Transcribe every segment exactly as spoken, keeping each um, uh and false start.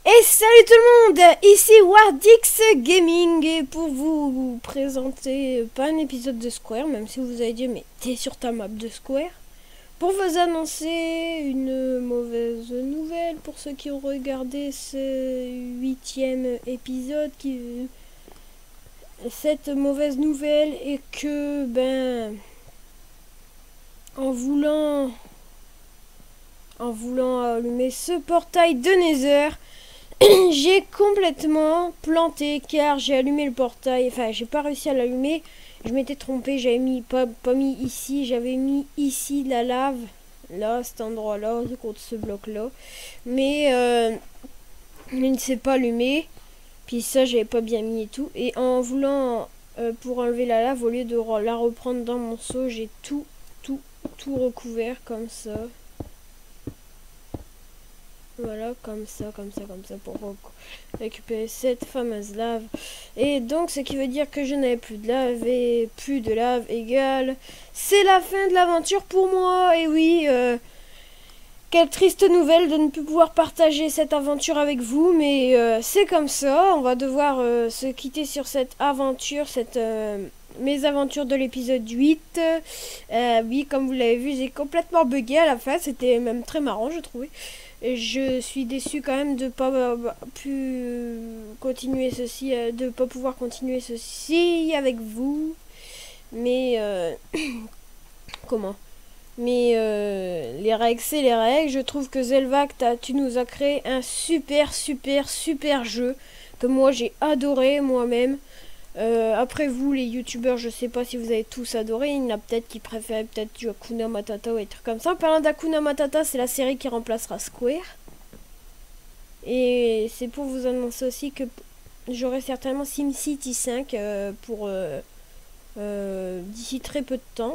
Et salut tout le monde, ici Wardix Gaming et pour vous présenter pas un épisode de Square, même si vous avez dit mais t'es sur ta map de Square, pour vous annoncer une mauvaise nouvelle pour ceux qui ont regardé ce huitième épisode. Qui... Cette mauvaise nouvelle est que ben en voulant en voulant allumer ce portail de Nether, j'ai complètement planté car j'ai allumé le portail, enfin j'ai pas réussi à l'allumer, je m'étais trompé, j'avais mis pas, pas mis ici, j'avais mis ici la lave, là cet endroit là, contre ce bloc là, mais euh, il ne s'est pas allumé, puis ça j'avais pas bien mis et tout, et en voulant euh, pour enlever la lave, au lieu de la reprendre dans mon seau, j'ai tout, tout, tout recouvert comme ça. Voilà, comme ça, comme ça, comme ça, pour récupérer cette fameuse lave. Et donc, ce qui veut dire que je n'avais plus de lave, et plus de lave égale, c'est la fin de l'aventure pour moi. Et oui, euh, quelle triste nouvelle de ne plus pouvoir partager cette aventure avec vous, mais euh, c'est comme ça. On va devoir euh, se quitter sur cette aventure, cette... Euh, mes aventures de l'épisode huit. Euh, oui, comme vous l'avez vu, j'ai complètement bugué à la fin. C'était même très marrant, je trouvais. Et je suis déçue quand même de pas euh, pu continuer ceci, euh, de pas pouvoir continuer ceci avec vous. Mais euh, comment Mais euh, les règles, c'est les règles. Je trouve que Zelvac, tu nous as créé un super, super, super jeu que moi j'ai adoré moi-même. Euh, après vous les youtubeurs, je sais pas si vous avez tous adoré. Il y en a peut-être qui préfèrent peut-être du Hakuna Matata ou des trucs comme ça. Parlant d'Hakuna Matata, c'est la série qui remplacera Square. Et c'est pour vous annoncer aussi que j'aurai certainement SimCity cinq euh, pour euh, euh, d'ici très peu de temps.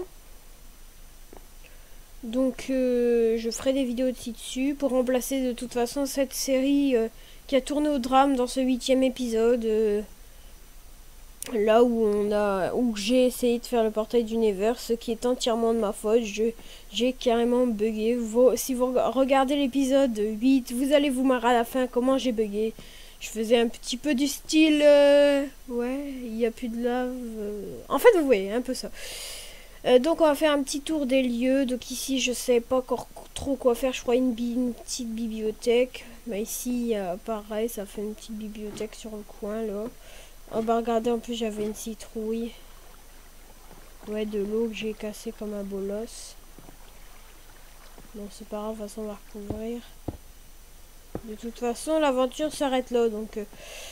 Donc euh, je ferai des vidéos dessus pour remplacer de toute façon cette série euh, qui a tourné au drame dans ce huitième épisode. Euh, Là où on a où j'ai essayé de faire le portail du Nether, ce qui est entièrement de ma faute. Je j'ai carrément bugué. Vous, si vous regardez l'épisode huit, vous allez vous marrer à la fin comment j'ai bugué. Je faisais un petit peu du style euh, ouais, il n'y a plus de lave. Euh, en fait, vous voyez un peu ça. Euh, donc on va faire un petit tour des lieux. Donc ici, je sais pas encore trop quoi faire. Je crois une, bi une petite bibliothèque. Mais ici, euh, pareil, ça fait une petite bibliothèque sur le coin là. Oh bah regardez, en plus j'avais une citrouille. Ouais, de l'eau que j'ai cassé comme un bolos. Bon, c'est pas grave, de toute façon on va recouvrir. De toute façon, l'aventure s'arrête là, donc... Euh...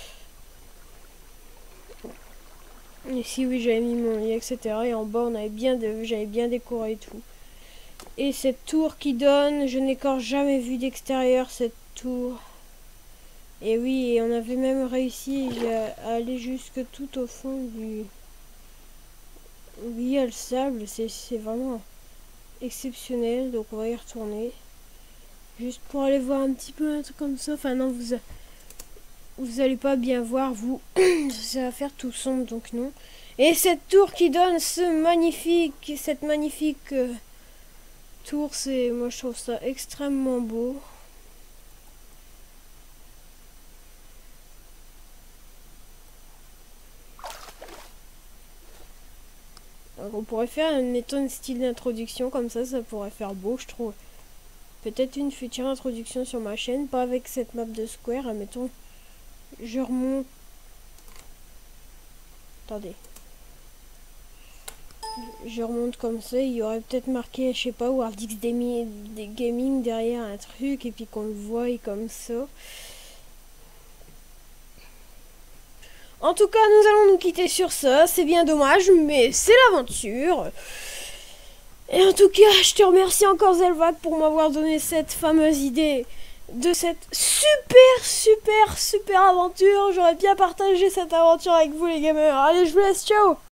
Ici, oui, j'avais mis mon lit, et cetera. Et en bas, on avait bien de... j'avais bien décoré et tout. Et cette tour qui donne, je n'ai encore jamais vu d'extérieur, cette tour. Et oui, et on avait même réussi à aller jusque tout au fond du... Oui, il y a le sable, c'est vraiment exceptionnel, donc on va y retourner. Juste pour aller voir un petit peu un truc comme ça. Enfin non, vous, vous allez pas bien voir, vous. Ça va faire tout sombre, donc non. Et cette tour qui donne ce magnifique, cette magnifique euh, tour, c'est, moi je trouve ça extrêmement beau. Donc on pourrait faire, mettons, un style d'introduction comme ça, ça pourrait faire beau, je trouve. Peut-être une future introduction sur ma chaîne, pas avec cette map de Square, admettons. Je remonte. Attendez. Je remonte comme ça, il y aurait peut-être marqué, je sais pas, Wardix Gaming derrière un truc, et puis qu'on le voie comme ça. En tout cas, nous allons nous quitter sur ça. C'est bien dommage, mais c'est l'aventure. Et en tout cas, je te remercie encore Zelvac pour m'avoir donné cette fameuse idée de cette super, super, super aventure. J'aurais bien partagé cette aventure avec vous les gamers. Allez, je vous laisse, ciao!